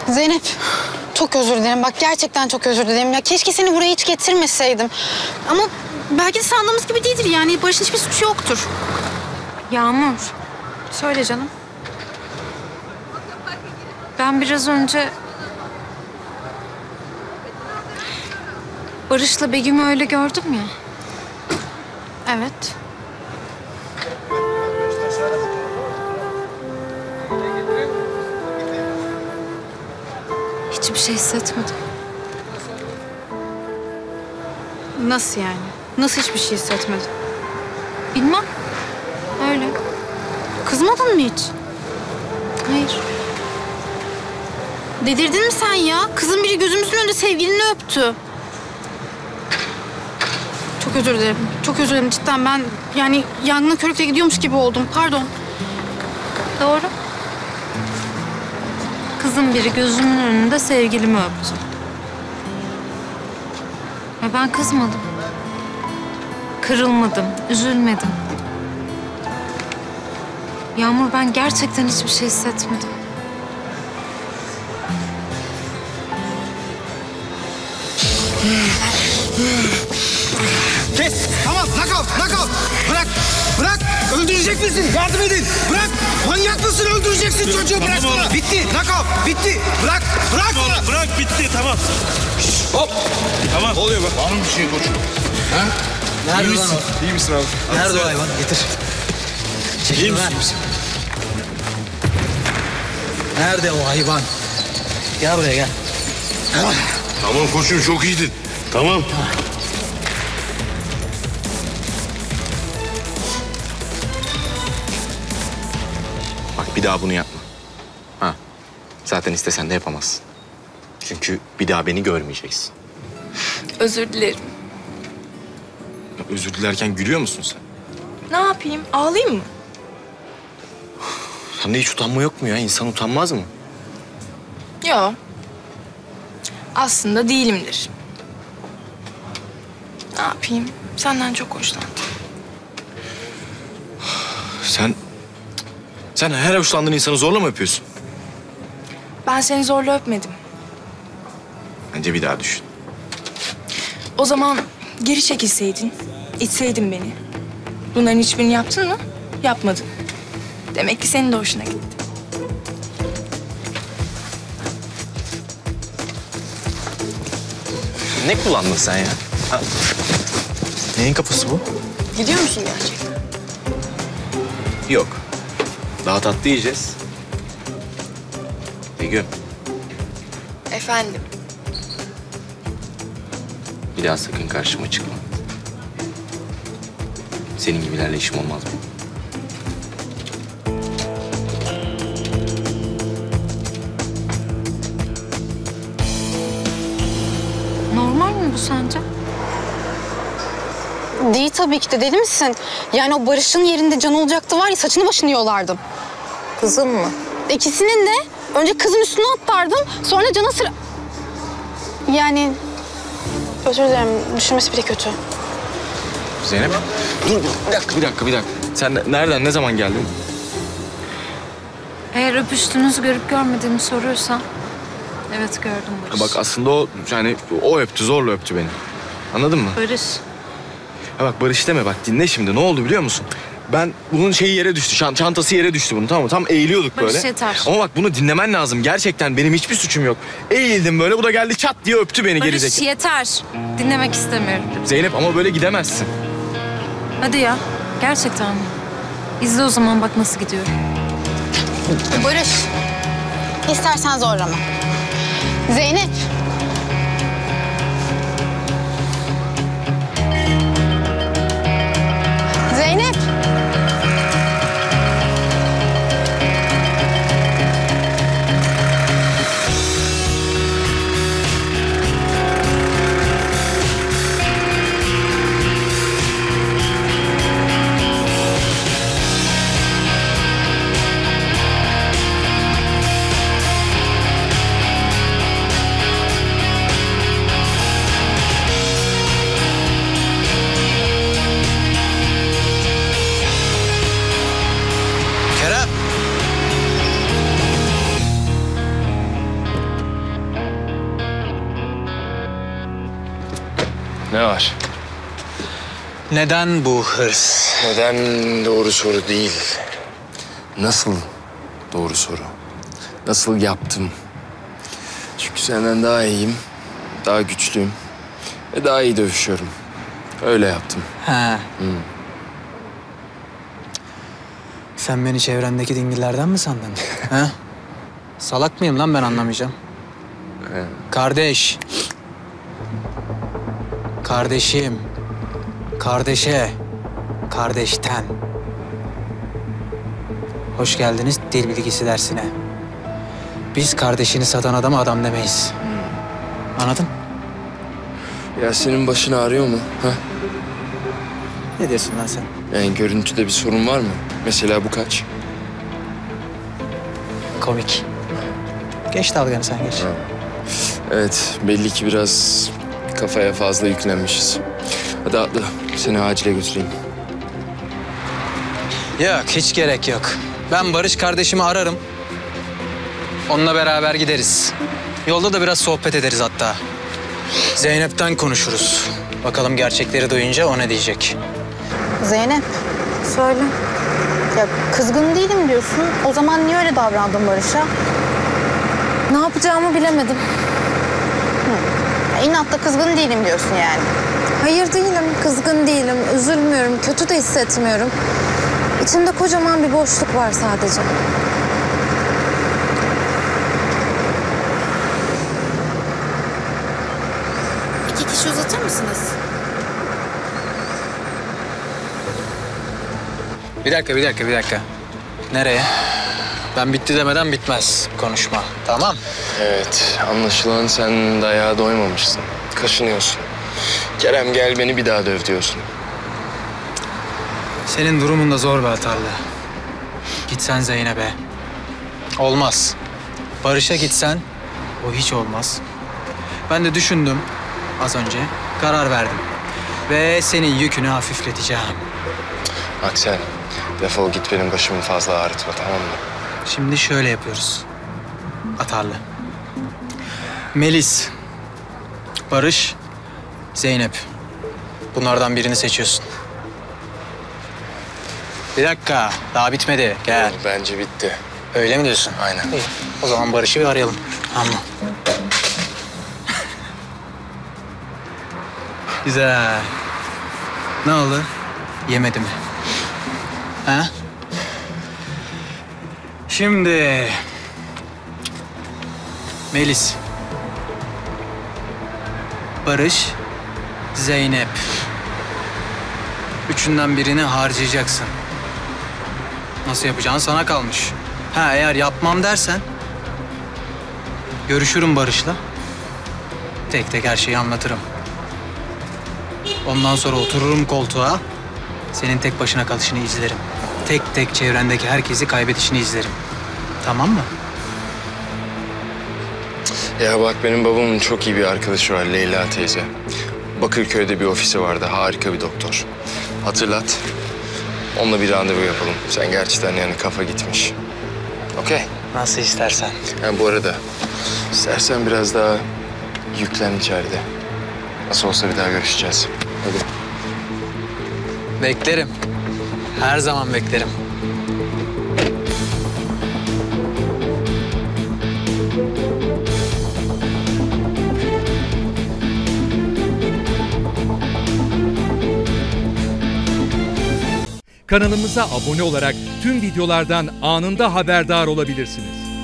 Zeynep, çok özür dilerim. Bak gerçekten çok özür dilerim. Ya keşke seni buraya hiç getirmeseydim. Ama belki de sandığımız gibi değildir yani. Barış'ın hiçbir suçu yoktur. Yağmur, Söyle canım. ben biraz önce Barış'la Begüm'ü öyle gördüm ya. Evet. Hiçbir şey hissetmedim. Nasıl yani? Nasıl hiçbir şey hissetmedin? Bilmem. Öyle. Kızmadın mı hiç? Hayır. Delirdin mi sen ya? Kızın biri gözümüzün önünde sevgilini öptü. Çok özür dilerim. Çok özür dilerim cidden. Ben yani yangına körükle gidiyormuş gibi oldum. Pardon. Doğru. Kızın biri gözümün önünde sevgilimi öptü. Ve ben kızmadım. Kırılmadım, üzülmedim. Yağmur, ben gerçekten hiçbir şey hissetmedim. Kes! Tamam, nakal! Bırak! Öldürecek misin? Yardım edin! Bırak! Manyak mısın? Öldüreceksin çocuğu, bırak bana! Bitti, nakal! Bitti! Bırak! Bırak, bitti, tamam. Hop! Tamam. Ne oluyor bak? Var mı bir şey koçum? Ha? Nerede İyi lan misin? o? İyi misin abi? Nerede o hayvan? Getir. Çekil İyi lan. misin? Nerede o hayvan? Gel buraya gel. Tamam koçum, çok iyiydin. Tamam. Bak bir daha bunu yapma. Ha. Zaten istesen de yapamazsın. Çünkü bir daha beni görmeyeceksin. Özür dilerim. Ya, özür dilerken gülüyor musun sen? Ne yapayım? Ağlayayım mı? Sende hiç utanma yok mu ya? İnsan utanmaz mı? Yok. Aslında değilimdir. Ne yapayım? Senden çok hoşlandım. Sen her hoşlandığın insanı zorla mı öpüyorsun? Ben seni zorla öpmedim. Bence bir daha düşün. O zaman geri çekilseydin, itseydin beni. Bunların hiçbirini yaptın mı? Yapmadın. Demek ki senin de hoşuna gitti. Ne kullandın sen ya? Ha? Neyin kafası bu? Gidiyor musun gerçekten? Yok. Daha tatlı yiyeceğiz. Begüm, Efendim? bir daha sakın karşıma çıkma. Senin gibilerle işim olmaz mı? Normal mi bu sence? Değil tabii ki de. Deli misin? Yani o Barış'ın yerinde Can olacaktı var ya, saçını başını yolardım. Kızın mı? İkisinin de. Önce kızın üstüne atlardım. Sonra Can'a sıra... Yani... Özür dilerim. Düşünmesi bile kötü. Zeynep, dur bir dakika. Sen nereden, ne zaman geldin? Eğer öpüştüğünüzü görüp görmediğimi soruyorsan... Evet, gördüm Barış. Bak aslında o öptü, zorla öptü beni. Anladın mı? Barış. Ha bak Barış deme, bak dinle şimdi. Ne oldu biliyor musun? Ben bunun şeyi yere düştü, çantası yere düştü bunun, tamam mı? Tam eğiliyorduk Barış, böyle. yeter. Ama bak bunu dinlemen lazım. Gerçekten benim hiçbir suçum yok. Eğildim böyle, bu da geldi çat diye öptü beni Barış, gerizekalı. yeter. Dinlemek istemiyorum. Zeynep ama böyle gidemezsin. Hadi ya. Gerçekten mi? İzle o zaman, bak nasıl gidiyorum. Barış. İstersen zorlama. Zeynep. Zeynep. Ne var? Neden bu hırs? Neden doğru soru değil. Nasıl doğru soru. Nasıl yaptım? Çünkü senden daha iyiyim, daha güçlüyüm ve daha iyi dövüşüyorum. Öyle yaptım. Ha. Sen beni çevrendeki dingillerden mi sandın? Ha? Salak mıyım lan ben anlamayacağım. Kardeş. Kardeşim. Kardeşe. Kardeşten. Hoş geldiniz dil bilgisi dersine. Biz kardeşini satan adama adam demeyiz. Anladın? Ya senin başın ağrıyor mu? Ha? Ne diyorsun lan sen? Yani görüntüde bir sorun var mı? Mesela bu kaç? Komik. Geç dalganı sen geç. Evet, belli ki biraz kafaya fazla yüklenmişiz. Hadi atla, seni acile götüreyim. Yok hiç gerek yok. Ben Barış kardeşimi ararım. Onunla beraber gideriz. Yolda da biraz sohbet ederiz hatta. Zeynep'ten konuşuruz. Bakalım gerçekleri duyunca o ne diyecek. Zeynep, söyle. Ya kızgın değilim diyorsun. O zaman niye öyle davrandın Barış'a? Ne yapacağımı bilemedim. Ya inatla kızgın değilim diyorsun yani. Hayır değilim, kızgın değilim, üzülmüyorum, kötü de hissetmiyorum. İçimde kocaman bir boşluk var sadece. İki kişi uzatır mısınız? Bir dakika. Nereye? Ben bitti demeden bitmez konuşma. Tamam. Evet, anlaşılan sen dayağa doymamışsın. Kaşınıyorsun. Kerem gel beni bir daha döv diyorsun. Senin durumun da zor be Atarlı. Gitsen Zeynep'e. Olmaz. Barış'a gitsen o hiç olmaz. Ben de düşündüm az önce. Karar verdim. Ve senin yükünü hafifleteceğim. Aksel, defol git benim başımı fazla ağrıtma, tamam mı? Şimdi şöyle yapıyoruz. Atarlı. Melis, Barış, Zeynep. Bunlardan birini seçiyorsun. Bir dakika, daha bitmedi. Gel. Bence bitti. Öyle mi diyorsun? Aynen. İyi. O zaman Barış'ı bir arayalım. Tamam. Güzel. Ne oldu? Yemedi mi? Ha? Şimdi... Melis. Barış. Zeynep. Üçünden birini harcayacaksın. Nasıl yapacağın sana kalmış. Ha eğer yapmam dersen... Görüşürüm Barış'la. Tek tek her şeyi anlatırım. Ondan sonra otururum koltuğa. Senin tek başına kalışını izlerim. Tek tek çevrendeki herkesi kaybedişini izlerim. Tamam mı? Ya bak benim babamın çok iyi bir arkadaşı var, Leyla teyze. Bakırköy'de bir ofisi vardı, harika bir doktor. Hatırlat. Onunla bir randevu yapalım. Sen gerçekten yani kafa gitmiş. Okey. Nasıl istersen. Ha, bu arada istersen biraz daha yüklen içeride. Nasıl olsa bir daha görüşeceğiz. Hadi. Beklerim. Her zaman beklerim. Kanalımıza abone olarak tüm videolardan anında haberdar olabilirsiniz.